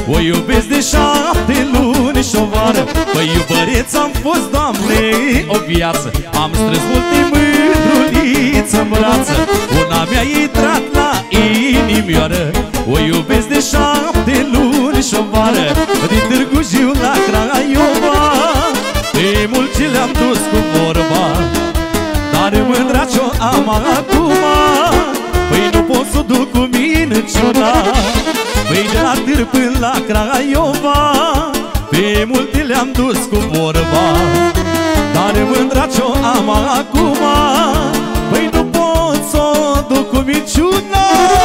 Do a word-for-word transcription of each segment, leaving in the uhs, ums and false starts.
O iubesc de șapte luni și o vară. Păi iubăreț am fost, Doamne, o viață. Am strâns multe mândruliță în brață. Una mi-a intrat la inimioară. O iubesc de șapte luni și o vară. Din Târgu Jiu la Craiova. Pe mult ce le-am dus cu vorba, dar mândra ce-o am acum. Păi nu pot să o duc cu minciuna. Păi de la Târg până la Craiova, pe multe le-am dus cu vorba, dar mândra ce-o am acum. Păi nu pot să o duc cu minciuna.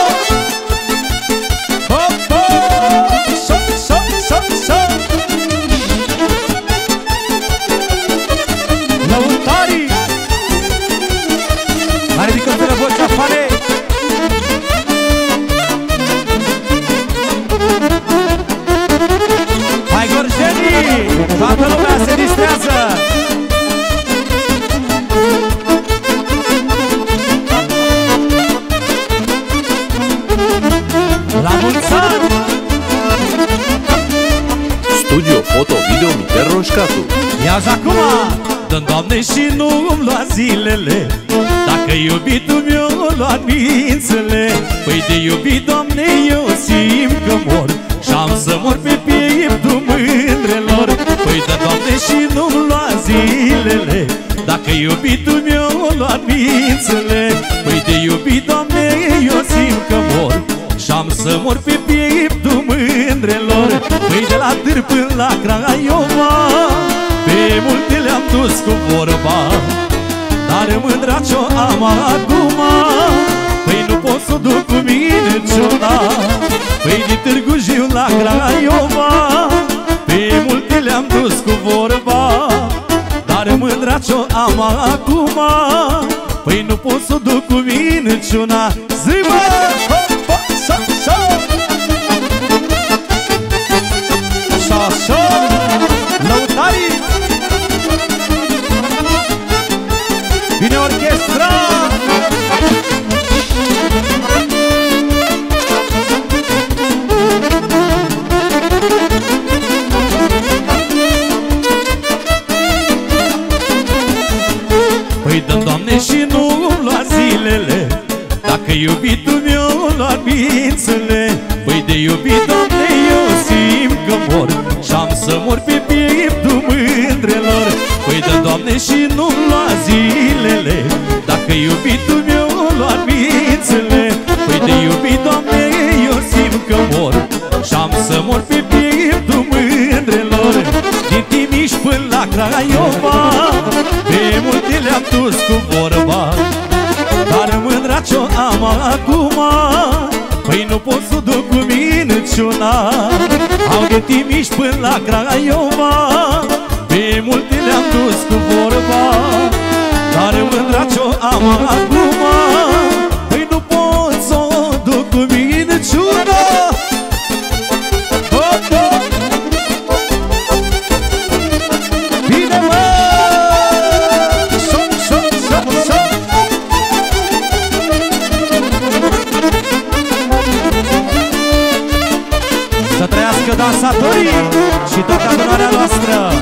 Toată lumea se distrează. La mulți ani! Studio Foto Video Mitel Roșcatu. Ia-zi acum! Dă-mi, Doamne, și nu-mi lua zilele, dacă iubitul meu lua mințele. Păi de iubit, Doamne, eu simt că mor și-am să mor pe pieptul mândrelor. Păi dă, Doamne, și nu-mi lua zilele, dacă iubitul meu lua mințele. Păi de iubit, Doamne, eu simt că mor și-am să mor pe pieptul mândrelor. Păi de la Târg până la Craiova, pe multe le-am dus cu vorba, dar mândra ce-o am acum. Păi nu pot să o duc cu minciuna. Păi din Târgu Jiu la Craiova, pe multe le-am dus cu vorba, dar mândra ce-o am acum. Păi nu pot să o duc cu minciuna. Zi, mă! Așa, așa! Lăutarii! Vine orchestra! Păi dă, Doamne, și nu-mi lua zilele, dacă iubitul meu lua mințele. Păi de iubit, Doamne, eu simt că mor și-am să mor pe pieptul mândrelor. Păi dă, Doamne, și nu-mi lua zilele, dacă iubitul meu lua mințele. Păi de iubit, Doamne, eu simt că mor și-am să mor pe pieptul mândrelor. Din Timiș până la Craiova, pe multe le-am dus cu vorba, dar mândra ce-o am acum. Păi nu pot să o duc cu minciuna. Au de Timiș până la Craiova, pe multe le-am dus cu vorba, dar mândra ce-o am acum. Păi nu pot să o duc cu minciuna. Bine, mă! Șoc, șoc, șoc, șoc! Să trăiască dansatorii și toată adunarea noastră!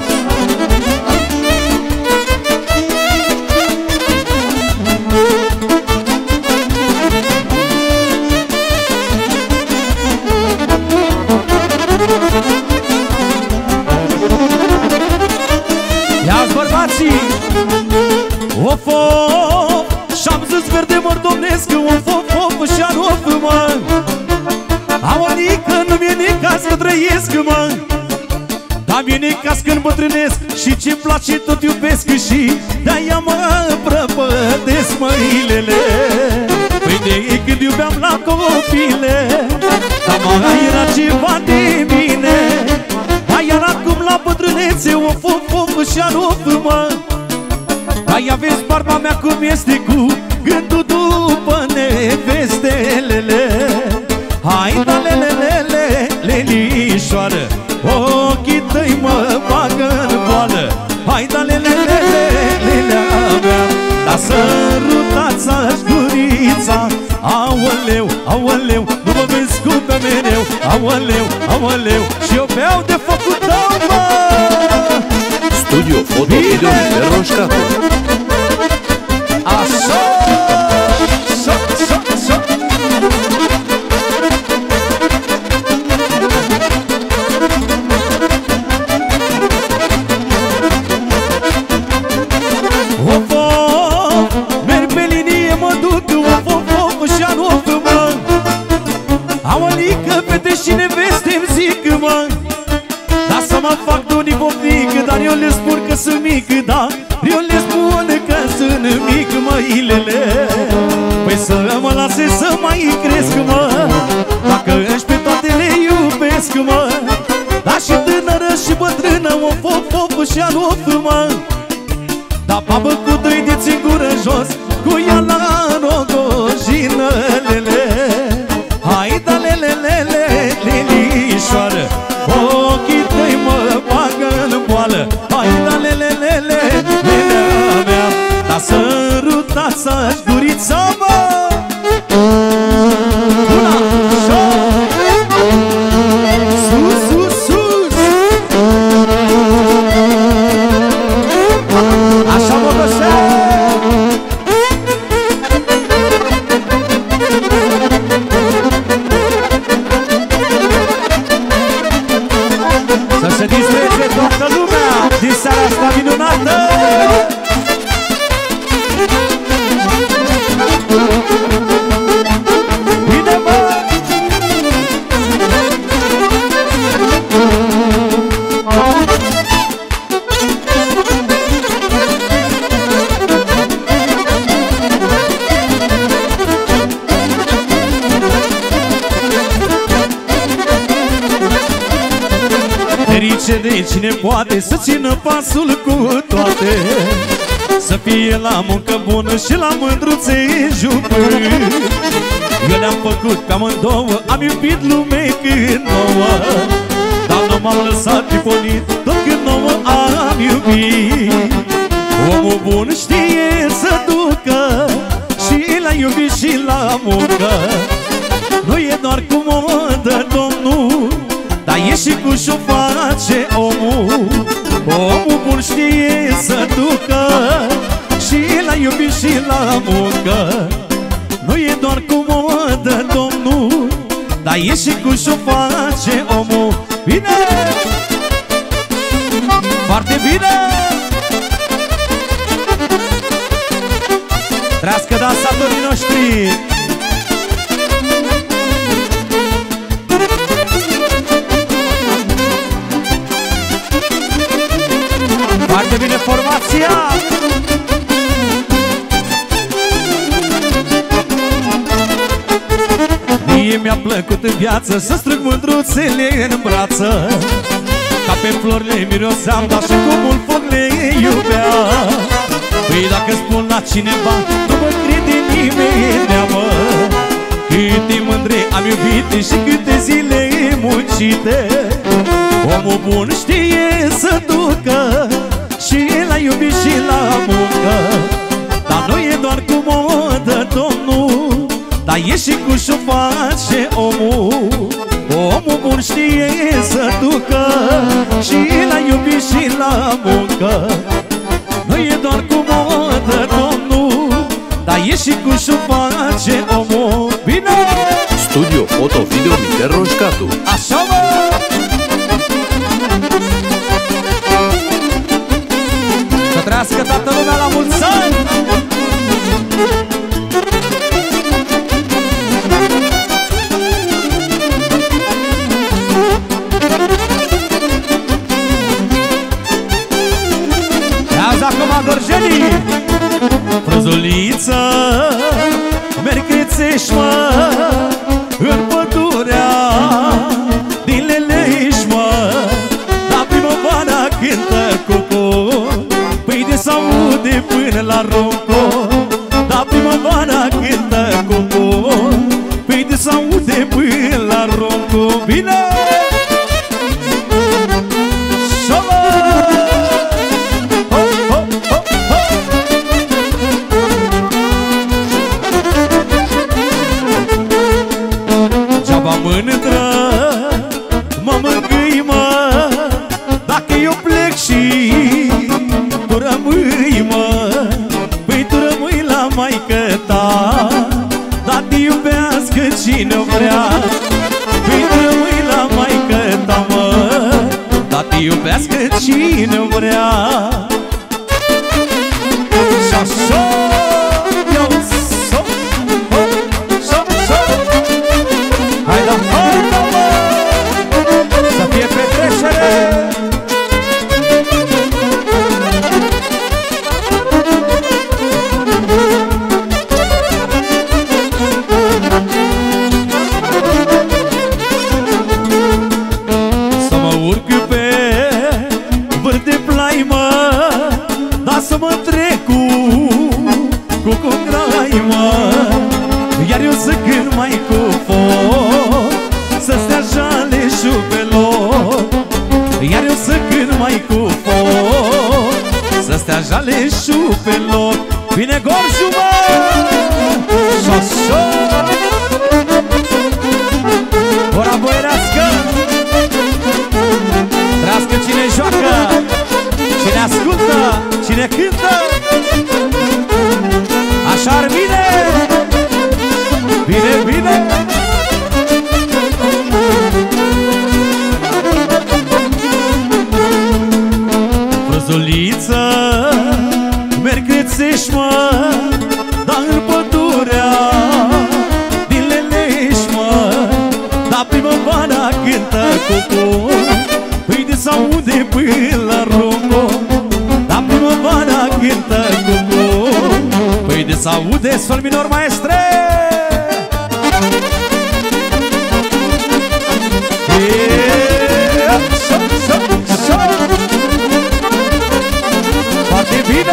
Ia-ți bărbații! Of, of! Și-am zis verde mordonesc, of, of, of! Și-a rupt, mă! Aolică, nu mi-e necaz că trăiesc, mă! Dar mi-e necaz când bătrânesc și ce-mi place tot iubesc și de-aia mă prăpădesc, măilele. Păi de când iubeam la copile, dar mai era ceva de mine. Mai iar acum la bătrânețe, of, of, of, și-a rupt, mă! Hai aveți barba mea cum este, cu gândul după nevestelele. Hai da lelelele, lelișoară, ochii tăi mă bagă-n boală. Hai da lelelele, lelea mea, da sărutați-aș gurița. Aoleu, aoleu, nu mă vezi cum pe mereu. aoleu, aoleu, și eu beau de focul tău, mă. Studio Foto Video Mitel Roșcatu. Așa, așa, așa, așa. Of, of, merg pe linie, mă duc, of, of, of, și-an of, mă. Aolică, fete și neveste-mi zic, mă. Da să mă fac de univopnic, dar eu le spun că sunt mic, da. Eu le spun că sunt mic, măilele. Păi să mă lase să mai cresc, mă. Dacă își pe toate le iubesc, mă. Da și tânără și bătrână, of, of, of, și-an of, mă. Da babă cu doi deți în gură jos, cu ea la rogojină, lele. Hai da lele, lele, lelișoară, ochii tăi mă bagă în boală. Hai da lele, lele, lelea mea, da sărutați-aș gurița, mă. Una, așa, sus, sus, sus. Așa mă găsesc. Să se distreze toată lumea din seara asta minunată. Bine, mă! Ferice de cine poate să țină pasul cu toate, să fie la muncă bună și la mândruțe jupâni. Eu le-am făcut pe amândouă, am iubit lume când nouă, dar nu m-am lăsat priponit tot când nouă am iubit. Omul bun știe să ducă și la iubit și la muncă. Nu e doar cum o dă Domnul, dar e și cu și-o face omul. Omul bun știe să ducă și la iubit și la muncă. Nu e doar cum o dă Domnul, dar e și cu și-o face omul. Bine! Foarte bine! Trească dansatorii noștri! Foarte bine formația! Mie mi-a plăcut în viață să strâng mândruțele în brață, ca pe flori le miroseam, dar și cu mult foc le iubea. Păi dacă spun la cineva, nu mă crede nimeni, mă. Câte mândre am iubit și câte zile muncite. Omul bun știe să ducă și la iubit și la muncă, dar nu e doar cum o dă Domnul, dar e și cu și-o face omul. Omul bun știe să ducă și la iubit și la muncă. Nu e doar cum o dă Domnul, dar e și cu și-o face omul. Bine! Studio Foto Video Mitel Roșcatu. Așa, mă! Să trăiască toată lumea la mulți ani! Ia-ți acum gorjenii! Frăzuliță, merg crețești, mă, în pădurea din Leleș, mă. La primăvara cântă cocon, păi de s-aude până la Ronco. La primăvara cântă cocon, păi de s-aude până la Ronco. Bine! Mândră mângâi, mă, dacă eu plec și tu rămâi, mă. Păi tu rămâi la maică ta, dar te iubească cine vrea. Păi tu rămâi la maică ta, mă, dar te iubească cine vrea. Și așa eu so, ho, so, so. Hai da, hai da, mă, să fie petrecere. Să mă urc pe vârf de plai, mă, dar să mă trec cu cu cu grai, mă. Iar eu să cânt mai cu foc, să stea jale și pe loc. Iar eu să cânt mai cu foc, să stea jale și pe loc. Vine Gorju, mă, și așa ora boierească. Trească cine joacă, cine ascultă, cine cântă. Așa ar bine, bine, bine. Frăzuliță, merg crețești, mă, dar în pădurea din Lelești, mă. Dar primăvara cântă cucu, păi de s-aude până la Rongo. Dar primăvara cântă cucu, păi de s-aude sol minor, maestre. Foarte bine.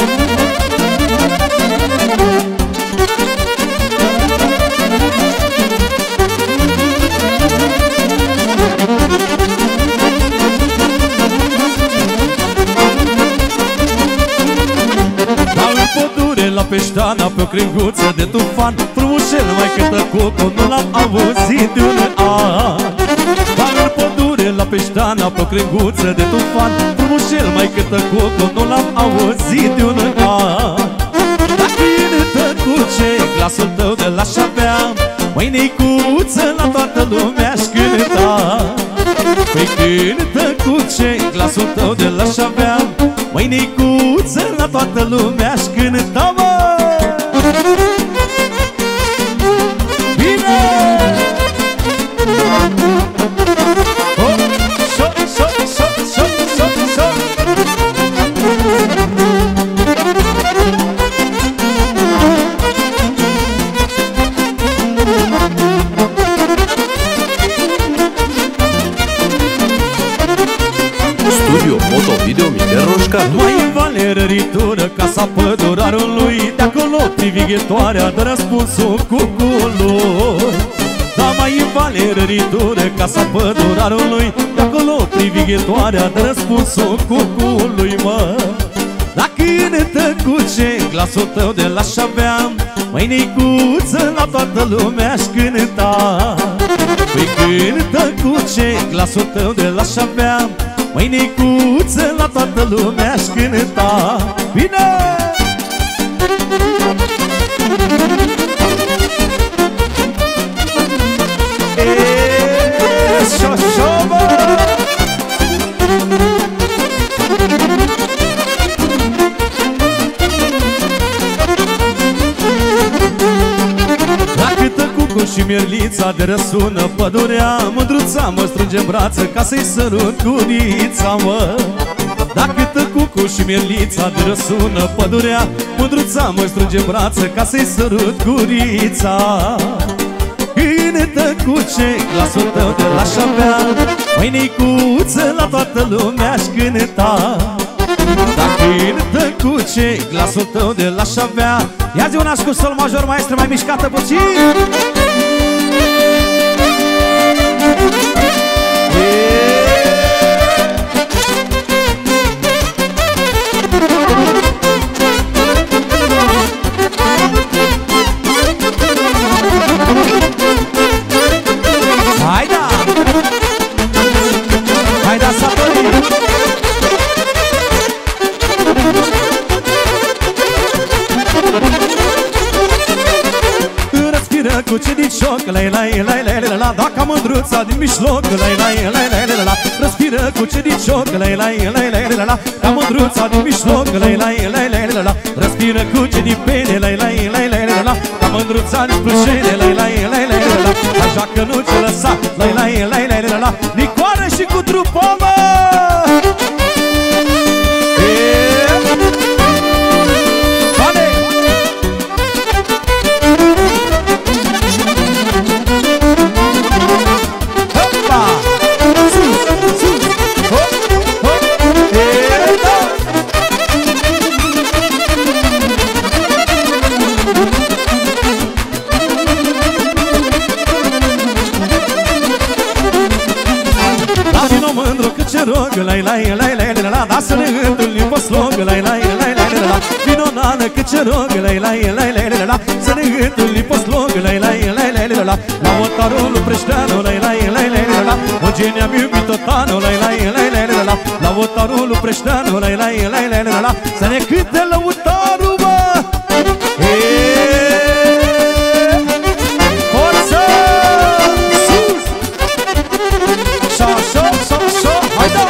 La Peșteana, pe o crenguță de tufan, frumușel mai cântă coco, nu l-am auzit de un an. Dar în pădure, la Peșteana, pe o crenguță de tufan, frumușel mai cântă coco, nu l-am auzit de un an. Dar cântă cu ce glasul tău de l-aș avea, măi neicuță, la toată lumea-aș cânta. Păi cântă cu ce glasul tău de l-aș avea, măi neicuță, la toată lumea-aș cânta, mă. Bine! Oh, so, so, so, so, so, so. Studio Foto Video Mihai Roșcatu. Mai în vale răritură, casa pădurarului, de acolo privighetoarea dă răspunsul cucului. Da, mai în vale răritură, casa pădurarului, de acolo privighetoarea dă răspunsul cucului, mă. Da, cântă cu ce glasul tău de l-aș avea, măi neicuță, la toată lumea-aș cânta. Păi cântă cu ce glasul tău de l-aș avea, măi neicuță, la toată lumea-aș cânta. Bine! Eee, șoșobă! La câtă cucu și mierlița de răsună pădurea, mândruța mă strânge în brață ca să-i sărut gurița, mă. Da, câtă cucu și mierlița de răsună pădurea, mândruța mă strânge în brață ca să-i sărut gurița. Cântă cu ce glasul tău de l-aș avea, măi neicuță, la toată lumea-aș cânta. Da, cântă cu ce glasul tău de l-aș avea. Ia zi una cu sol major, maestră, mai mișcată puțin. Hai da! Respiră cu cedicioc, lai lai lai lai lai la. Dacă mândruța din mijloc, lai lai lai lai lai la. Respiră cu cedicioc, lai lai lai lai lai la. Dacă mândruța din mijloc, lai lai lai lai lai la. Respiră cu cedipene, lai lai lai lai lai la. Dacă mândruța din plășene, lai lai lai lai lai la. Așa că nu ce lăsa, lai lai lai lai lai la. Nicoară și cu trupomă. Lai lai lai lai lai la, da să ne întâlnim pe slog. Lai lai lai lai lai la, vino nană cât ce rog. Lai lai lai lai lai la, să ne întâlnim pe slog. Lai lai lai lai lai la, la otarul Preșteanu. Lai lai lai lai lai la, Ogenia mi iubito tano. Lai lai lai lai lai la, la otarul Preșteanu. Lai lai lai lai lai la, să ne cânte lăutarul, mă. Forță! Sus! Șa, șa, șa, șa, hai da!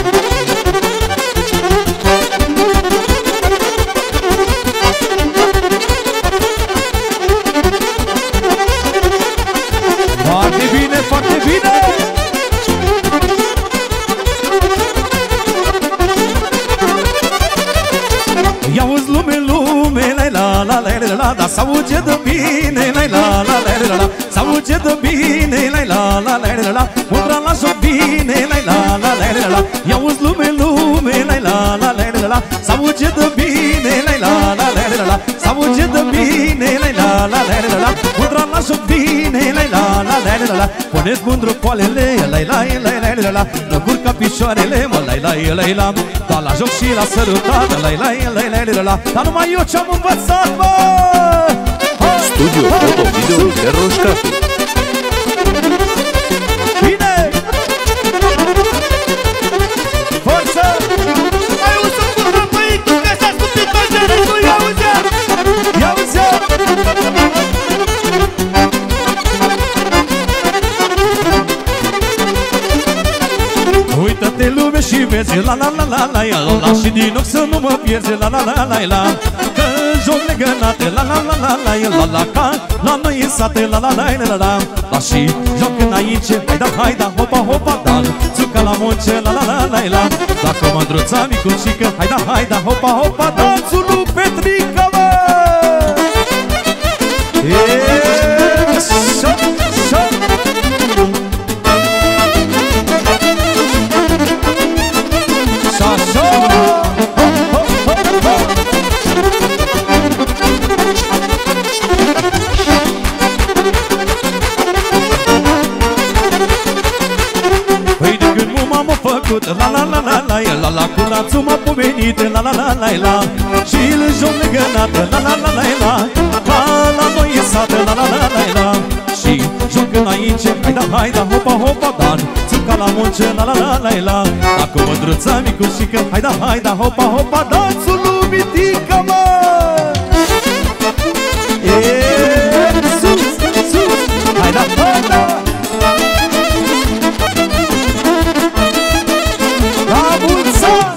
Foarte bine, foarte bine! Ia-uzi lume, lume, la la la la la la, dar s-auge de bine, la la la la la la, s-auge de bine, la la la la la la, mândra la joc bine, la la la la la la, ia-uzi lume, lume, la la la la la la, s-auge de bine, la la la la la la, s-auge de bine, la la la la la la, mândra la joc bine, la la la la la la, puneți mândru coalele, la la la la la la, năgurca pișoarele, mă, la la la la, dar la joc și la sărutat, la la la la la la, dar numai eu ce-am învățat, mă! Studio Foto Video Mister Roșcatu. Bine! Forță! Ai un să curvă băitul, că s-a stupit pe genul, ia uzi-a! Ia uzi-a! Uită-te lume și vezi, la la la la la la la, și din ochi să nu mă pierzi, la la la la la, că joc legănate, la la la la la la la, ca la noi în sate, la la la la la, la și joc în aici, hai da, hai da, hopa, hopa, da, țuca la munce, la la la la la, dacă mândruța micuțică, hai da, hai da, hopa, hopa, danțul lui Petrica, mă! Eee, șa, șa! Șa, șa! Ho, ho, ho, ho! Păi de când nu m-am făcut, la la la la la la la, cu lațul m-a pomenit, la la la la la, și îl joc legănat, la la la la la, ca la noi în sat, la la la la la, și joc înainte, hai da, hai da, hopa, hopa, dan, țuca la munce, la la la la la, dacă mândruța micuțică, hai da, hai da, hopa, hopa, danțul lui Mitică, mă! Eee, sus, sus, hai da, hai da! La mulți ani!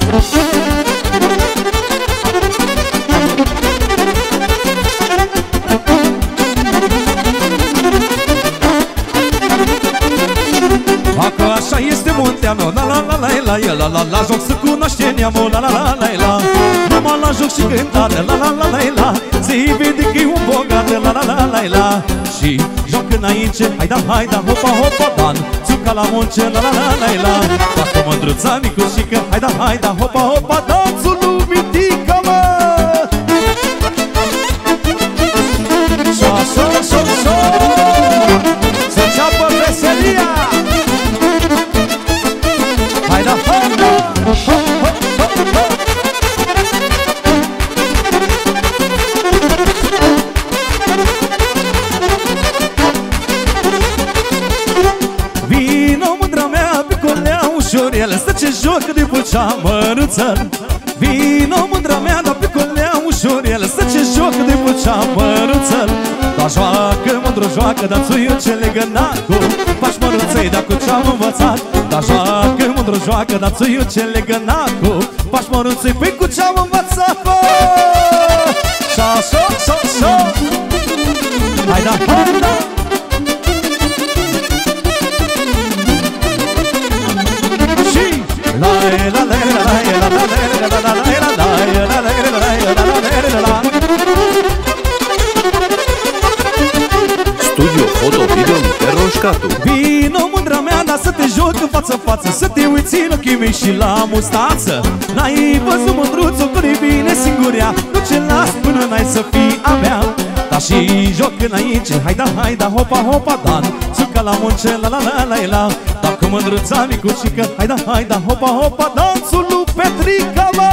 Dacă așa este muntea mea, la la la la la la la la, la joc să cunoaște neamul, la la la la la, numai la joc și cântare, la la la la la, se-i vede că e un bogat, la la la la la, și joc înainte, hai da, hai da, hopa, hopa, dan, țuca la munce, la la la la la, dacă mândruța micuțică, hai da, hai da, hopa, hopa, danțul lui Mitică, mă! Șa, șa, șa, șa, să înceapă veselia! Hai da, hai da, ho, ho, ho, ho. Vino mândra mea pe coleau și ușurel, să ce joc de pucea măruță. Vino mândra mea, da pe colea ușurel, să ce joc de pucea măruță. Da joacă, mândru joacă, da țuiu ce legănacu, faci măruței, da cu ce-am învățat. Da joacă, mândru joacă, da țuiu ce legănacu, faci măruței, păi cu ce-am învățat. Șa, șa, șa, șa. Hai da, hai da. Studio Foto Video Miter Roșcatu. Vino mândra mea, dar să te joc în față-față, să te uiți în ochii mei și la mustață. N-ai văzut mândruțul cum-i bine singurea, nu ce las până n-ai să fii a mea. Da și joc înainte, hai da, hai da, hopa, hopa, dan, suca la munce, la la la la la. Da cu mândruța micuțică, hai da, hai da, hopa, hopa, dansul lui Petrica, mă!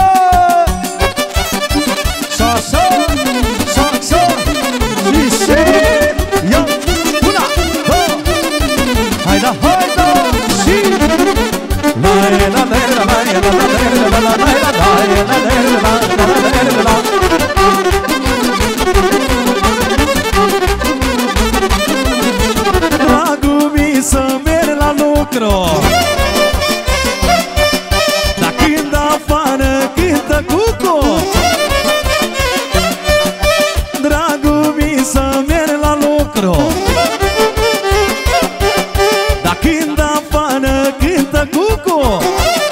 Șa, șa, șa, șa, și și, ia, una, două, hai da, hai da, și la la la la la la la la la la la la la. Dragul mi să merg la lucru, dar când afară cântă cucu. Dragul mi să merg la lucru, dar când afară cântă cucu.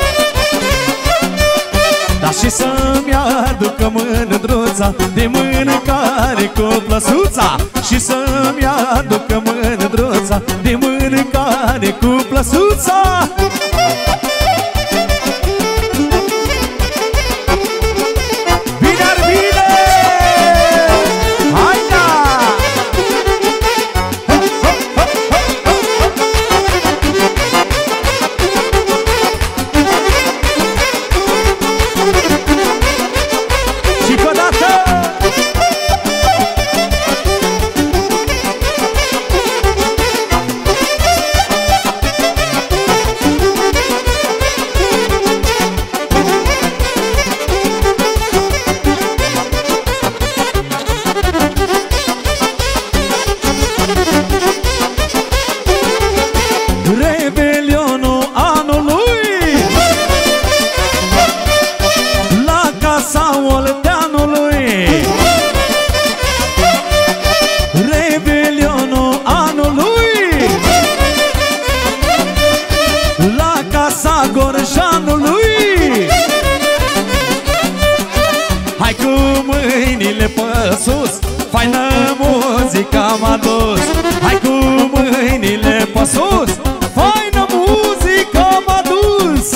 Dar și să-mi aducă mândruța de mâncare cu plăsuța, și să-mi aducă mândruța de mâncare cu plăsuța. Bine ar bine! Hai da! Și cu dată! Revelionul anului, la casa Olteanului. Revelionul anului, la casa Gorjanului. Hai cu mâinile pe sus, faină muzica m-a dus. Hai cu mâinile pe sus, faină muzica m-a dus.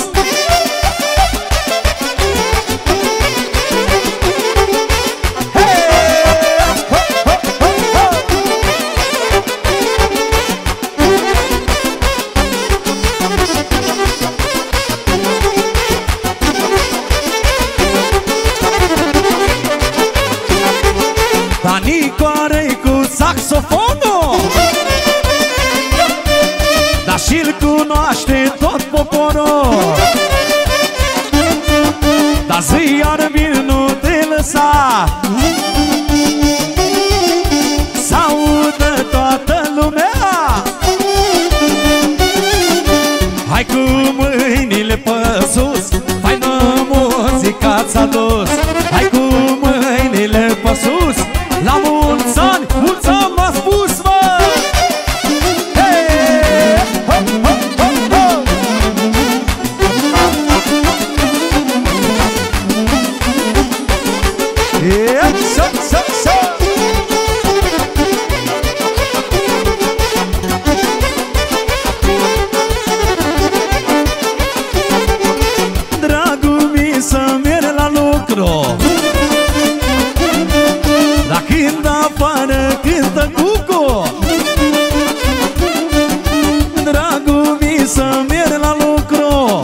Danicoare cu saxofonul, dar și-l cunoaște tot poporul. Dar zi iar vin, nu te lăsa, s-audă toată lumea. Hai cu mâinile pe sus, faină muzica ți-a dus. Hai cu mâinile pe sus, la mulți ani, mulți ani m-a spus, mă! Hey! Ho, ho, ho, ho! Yeah, so, so, so! Dragul mi să merg la lucru, dar când afară cântă cucu. Dragul mi să merg la lucru,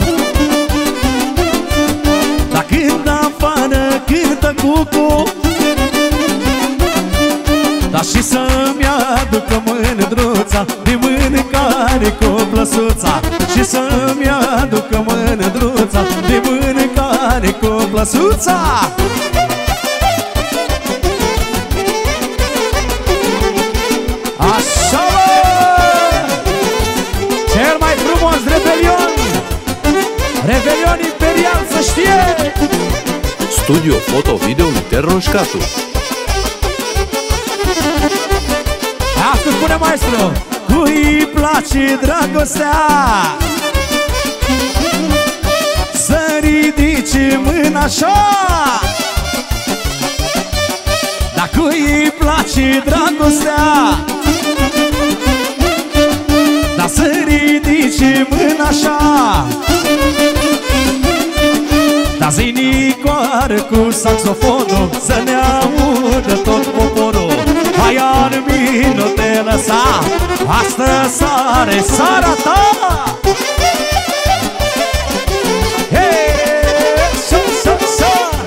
dar când afară cântă cucu. Dar și să-mi aducă mândruța de mâncare cu plăsuța, și să-mi aducă măsuța! Așa, bă! Cel mai frumos revelion! Revelion imperial, să știe! Studio foto-video Mitel Roșcatu. Asta spune maestru! Cui place dragostea să ridice mâna așa. Dar cui place dragostea dar să ridice mâna așa. Dar zi Nicoară cu saxofonul să ne audă tot poporul. Hai Armin, nu te lăsa, astăzi sare sara ta. Hei, să, să, să.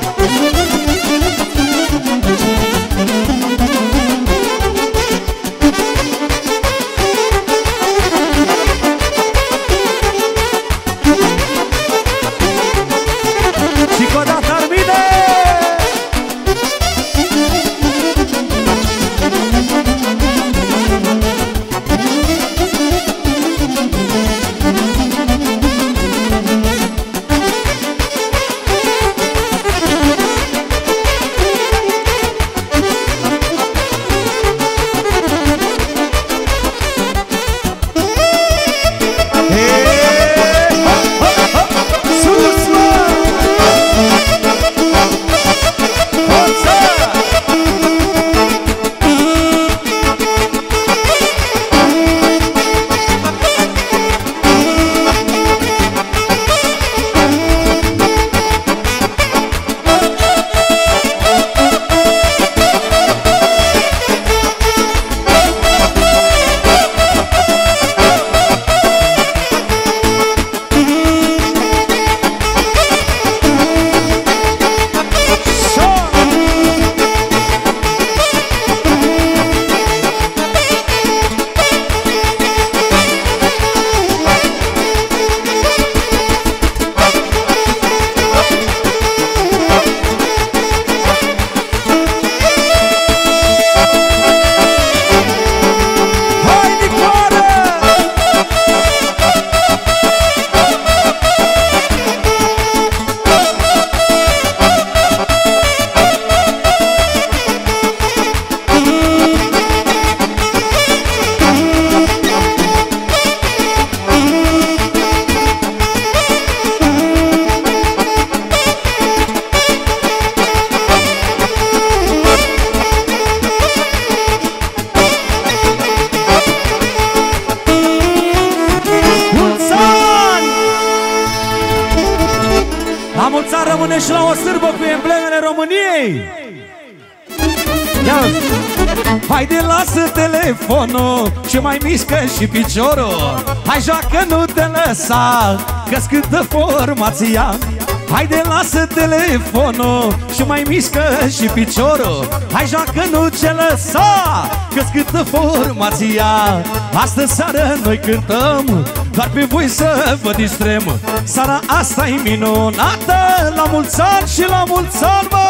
Și cu o dată Armine. Rămâne și la o sârbă cu emblemele României. Ia, haide, lasă telefonul și mai mișcă și piciorul. Hai, joacă, nu te lăsa, că-ți cântă formația. Haide, lasă telefonul și mai mișcă și piciorul. Hai, joacă, nu te lăsa, că-ți cântă formația. Astă seară noi cântăm doar pe voi să vă distrem. Seara asta-i minunată, la mulți ani și la mulți ani, mă!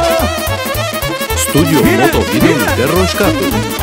Studio foto-video Mitel Roșcatu.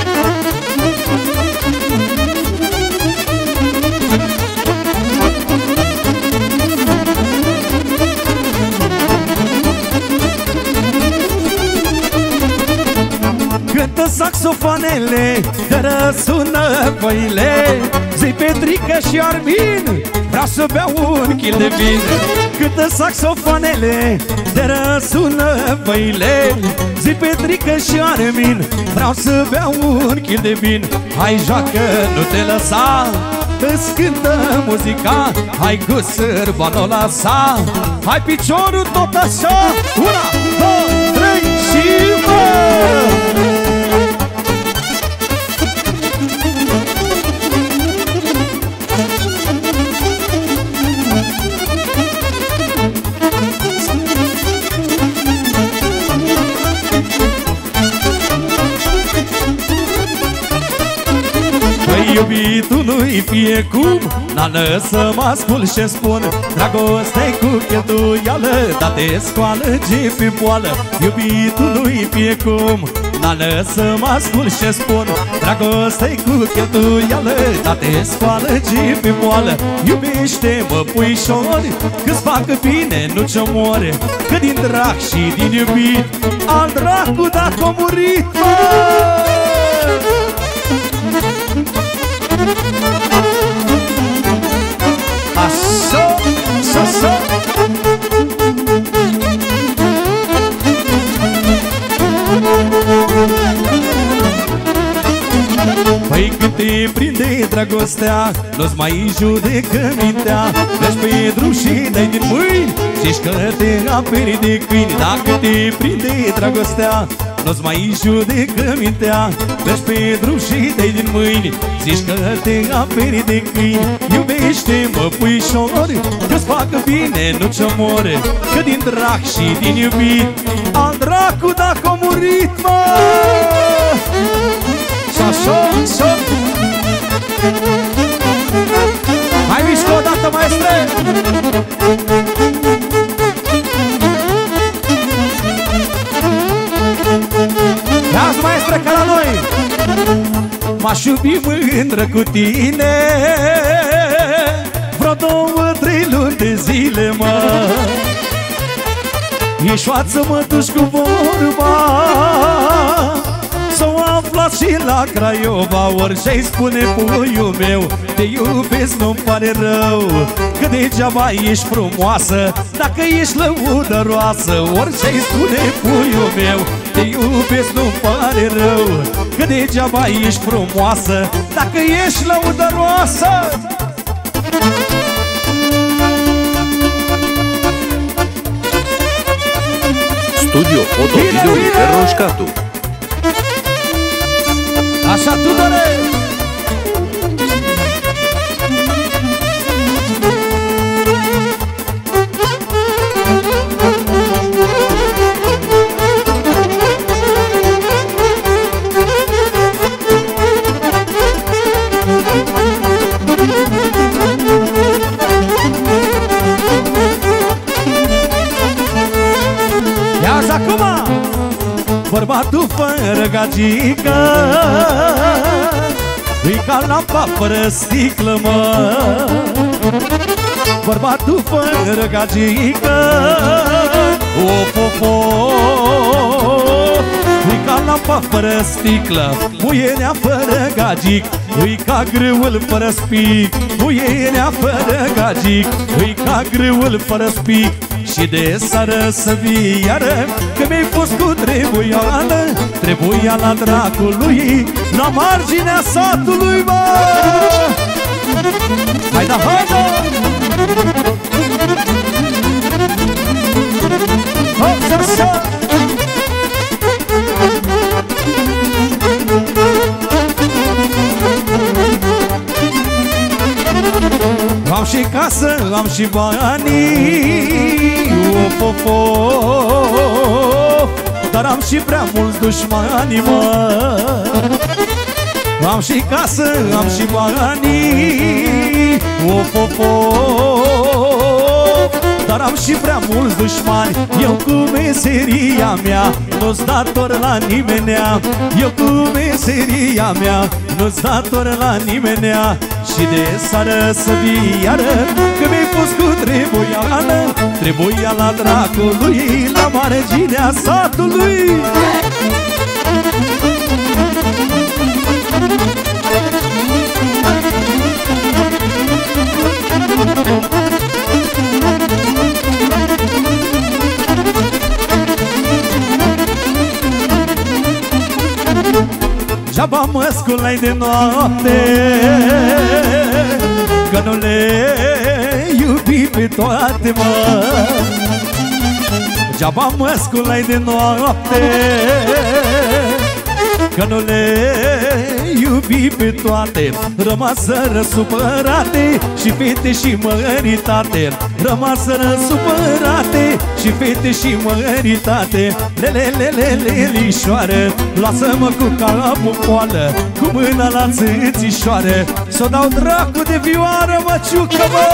Cântă saxofonele, de răsună păile. Zi Petrică și Armin, vreau să beau un kil de vin. Cântă saxofonele, de răsună păile. Zi Petrică și Armin, vreau să beau un kil de vin. Hai, joacă, nu te lăsa, îți cântă muzica. Hai cu sârba, n-o lăsa. Hai piciorul tot așa. Una, două, trei și mă! Iubitul nu lui fie cum, nană să mă ascult ce spun. Dragoste-i cu cheltuială, dar te scoală ce pe poală. Iubitul lui fie cum, nană să mă ascult ce spun. Dragoste-i cu cheltuială, dar te scoală ce pe poală. Iubește-mă puișor, că-ți facă bine, nu ce omore. Că din drag și din iubit, al dracu dacă-o murit, mă! Așa, așa, așa. Păi când te prinde dragostea, nu-ți mai judecă mintea. Mergi pe drum și dai din mâini, zici că te aperi de câini. Dacă te prinde dragostea, nu-ți mai judecă mintea. Mergi pe drum și dai din mâini, zici că te aperi de câini. Iubește-mă puișor, că-ți facă bine, nu ce omore. Că din drag și din iubit, al dracu dacă-o murit, mă! Și-așa, așa. Hai mișcă o dată, maestre! Ia-ți, maestre, ca la noi! M-aș iubi mândră cu tine vreo două, trei luni de zile, mă. Ieșoață mă duci cu vorba, s-o aflat și la Craiova. Orice-i spune puiul meu, te iubesc, nu-mi pare rău. Că degeaba ești frumoasă dacă ești lăudăroasă. Orice-i spune puiul meu, te iubesc, nu-mi pare rău. Că degeaba ești frumoasă dacă ești lăudăroasă. Studio Foto Video Peroșcatu. Așa, Tudore! Ia-ți acum! Bărbatul fără gagică îi ca lampa fără sticlă, mă. Bărbatul fără gagică, of, of, of, îi ca lampa fără sticlă. Muierea fără gagic îi ca grâul fără spic. Muierea fără gagic îi ca grâul fără spic. Și de seară să vii iară, că mi-ai fost cu trebuială. Trebuiala dracului la marginea satului, mă. Hai da, hai da! Hop, să-ți-a! Am și casă, am și banii, of, of, of, dar am și prea mulți dușmani, mă. Am și casă, am și banii, of, of, of, dar am și prea mulți dușmani. Eu cu meseria mea nu-s dator la nimenea. Eu cu meseria mea nu-s dator la nimenea. Și de seară să vii iară, că mi-ai pus cu trebuială. Trebuiala dracului la marginea satului. Geaba mă sculai de noapte, că nu le iubi pe toate, mă. Geaba mă sculai de noapte, că nu le iubi pe toate, rămaseră supărate și fete și măritate. Rămaseră supărate și fete și măritate. Lelelelelelișoară, lasă-mă cu capul poală, cu mâna la țâțișoară, s-o dau dracu de vioară, măciucă, mă!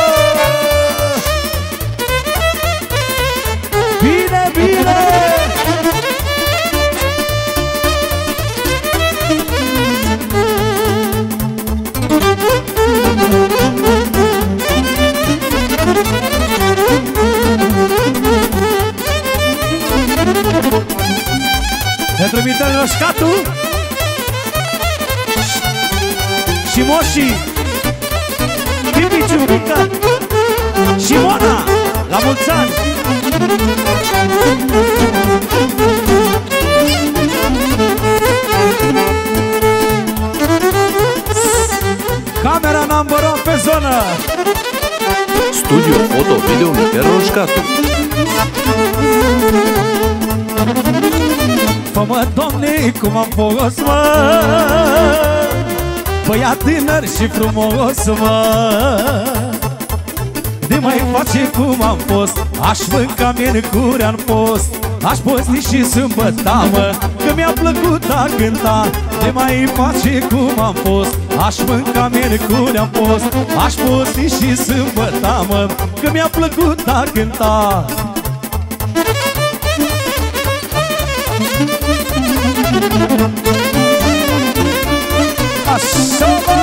Bine, bine! Pentru Mitel Roșcatu și Moșii, Pipiciu, Mica și Mona, la mulți ani! Camera number one pe zonă. Studio Foto Video Mitel Roșcatu. Fă-mă, Doamne, cum am fost, mă, băiat tânăr și frumos, mă. De mai face cum am fost, aș mânca miercuri în post, aș posti și sâmbăta, mă, că mi-a plăcut a cânta. De mai face cum am fost, aș mânca miercuri în post, aș posti și sâmbăta, mă, că mi-a plăcut a cânta. Așa, mă!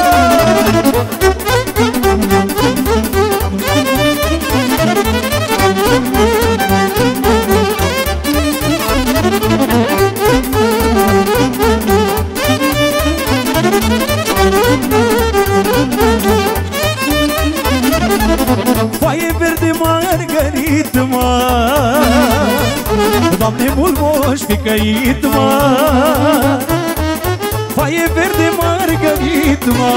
Foaie verde margarit, mă, Doamne, mult moș fi căit, mă. Foaie verde margarit, mă,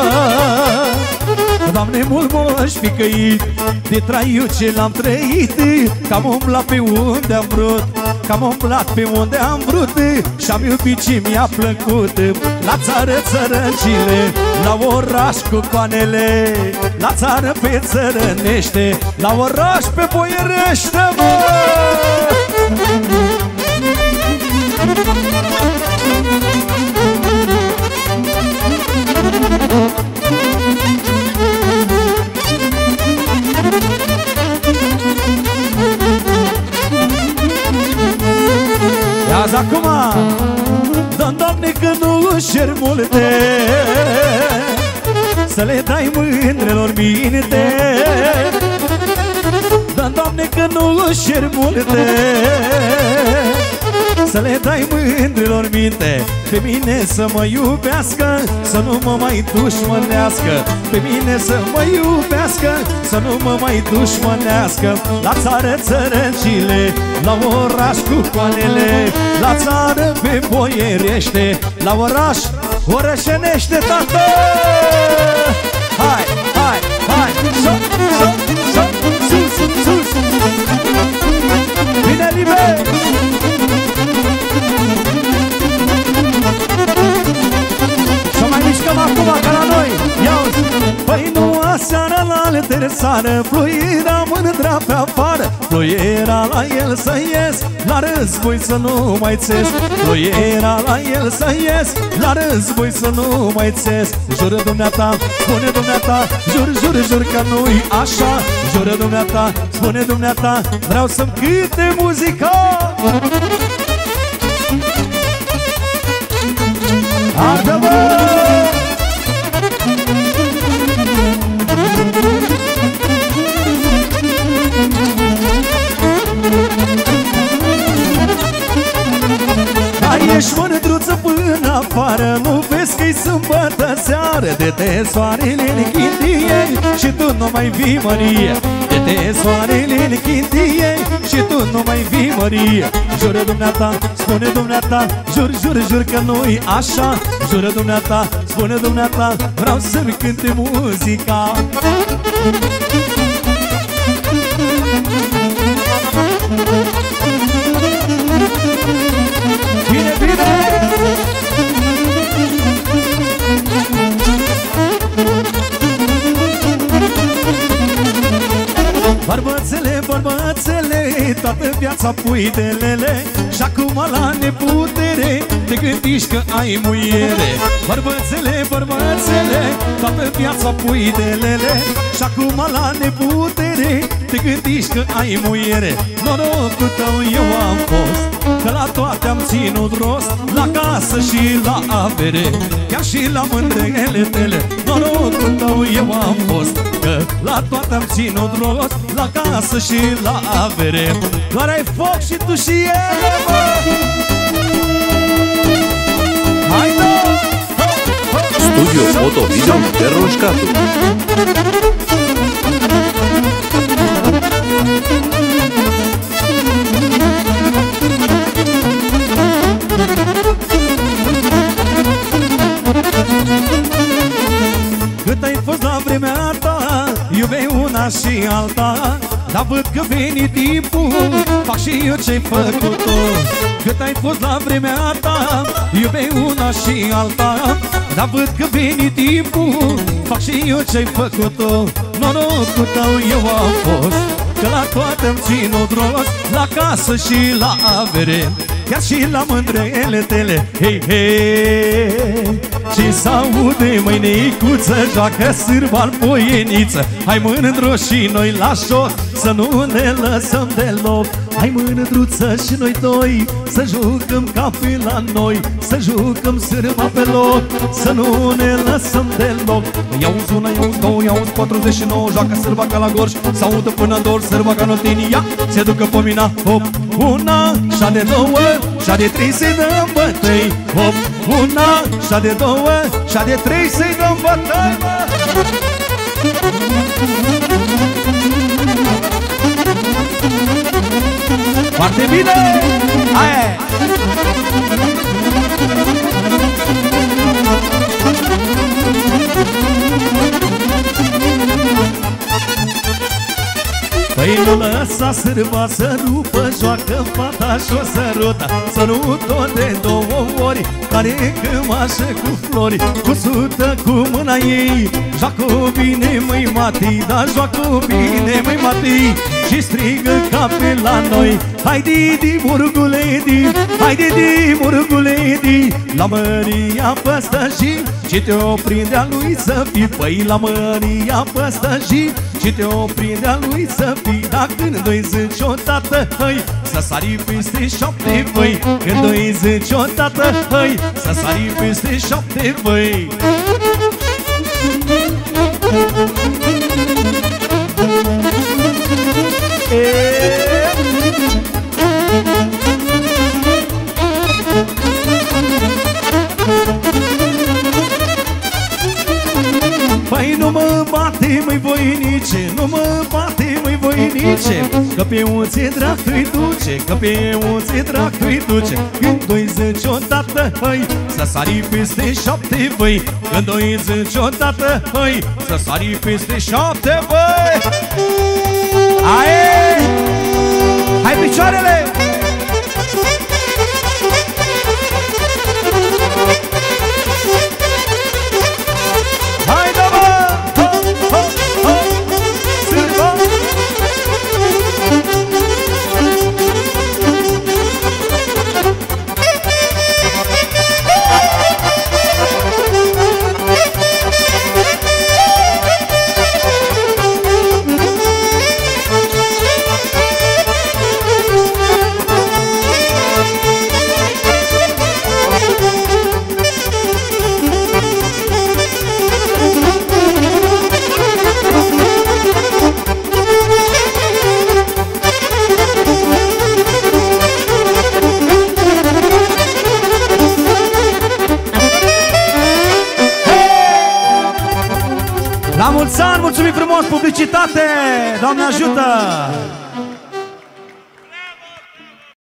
Doamne, mult moș fi căit. De traiul ce l-am trăit, că am umblat pe unde am vrut, că am umblat pe unde am vrut și-am iubit ce mi-a plăcut. La țară țărăncile, la oraș cu coanele, la țară pe țărănește, la oraș pe boierește, mă! Ia-zi acum, dă-mi, Doamne, că nu șer multe, să le dai mândrelor minte. Dă-mi, Doamne, că nu șer multe, să le dai mândrelor minte. Pe mine să mă iubească, să nu mă mai dușmănească. Pe mine să mă iubească, să nu mă mai dușmănească. La țară țărăncile, la oraș cu coanele, la țară pe boierește, la oraș orășenește, tată! Hai, hai, hai, so, so, so, sus, sus. Bine, liber! Să mai mișcăm acum ca la noi. Ia-uzi! Păi nu aseară la altă seară, fluiera mândra pe afară, fluiera la el să ies, la război să nu mai țes. Fluiera la el să ies, la război să nu mai țes. Jură dumneata, spune dumneata, jur, jur, jur că nu-i așa. Jură dumneata, spune dumneata, vreau să-mi câte muzica. Ardă-mă! Dar ești mândruță până afară, nu vezi că-i sâmbătă seară. De-te soarele în chintie și tu nu mai vii, Mărie. De-te soarele în chintie și tu nu mai vii, Mărie. Jură dumneata, spune dumneata, jur, jur, jur că nu-i așa. Jură dumneata, spune dumneata, vreau să-mi cânte muzica. Bine, bine! Bărbățele, bărbățele, toată viața pui de lele și acum la neputere te gândiști că ai muiere. Bărbățele, bărbățele, toată viața pui de lele și acum la neputere te gândiști că ai muiere. Norocul tău eu am fost, că la toate am ținut rost, la casă și la avere, chiar și la mândrele tale. Norocul tău eu am fost, că la toate am ținut rost, la casă și la avere. Doar ai foc și tu și ele, mă! Hai, da! Studio Foto Video Terroșcatu. Cât ai fost la vremea ta, iubei una și alta, dar văd că veni timpul, fac și eu ce-ai făcut-o. Cât ai fost la vremea ta, iubei una și alta, dar văd că veni timpul, fac și eu ce-ai făcut-o. Norocul tău eu am fost, că la toate am ținut rost, la casă și la avere, chiar și la mândrele tale. Hei, hei, ce s-aude, măi, neicuță, joacă sârba-n poieniță. Hai, mândru și noi la șoc, să nu ne lăsăm deloc. Hai, mândruță și noi doi, să jucăm ca pe la noi, să jucăm sârba pe loc, să nu ne lăsăm deloc. Iauzi una, iauzi două, iauzi patruzeci și nouă, joacă sârba ca la gorj, s-audă până în dor, sârba ca notini. Ia, se ducă pe mina, hop, una, șa de două, șa de trei, să-i dăm bătăi. Hop, una, șa de două, șa de trei, să-i dăm bătăi, mă! Foarte bine! Aia! Păi nu lăsa sârba să rupă, joacă fata și o sărută, sărut-o de două ori, care cămașă cu flori, cu sută cu mâna ei. Joacă bine, măi, Mati, da, joacă bine, măi, Mati, și strigă ca pe la noi. Hai, Didi, murguledi, hai, Didi, murguledi, la Maria păstăjii, și te-o prindea lui să fii. Păi la Maria păstăjii, și te-o prindea lui să fii. Dar când doi zici odată, hăi, să sari peste șapte văi. Când doi zici odată, hăi, să sari peste șapte văi. Păi nu mă bate, măi, voinice, nu mă bate, măi, voinice, că pe un ți dracu-i duce, că pe un ți dracu-i duce. Când doi zici odată, hăi, să sari peste șapte văi. Când doi zici odată, hăi, să sari peste șapte văi. Aie! Hai, picioarele! Hai, da, bă! Ho, ho, ho! Sârba! La mulți ani, mulțumim frumos, publicitate! Doamne ajută!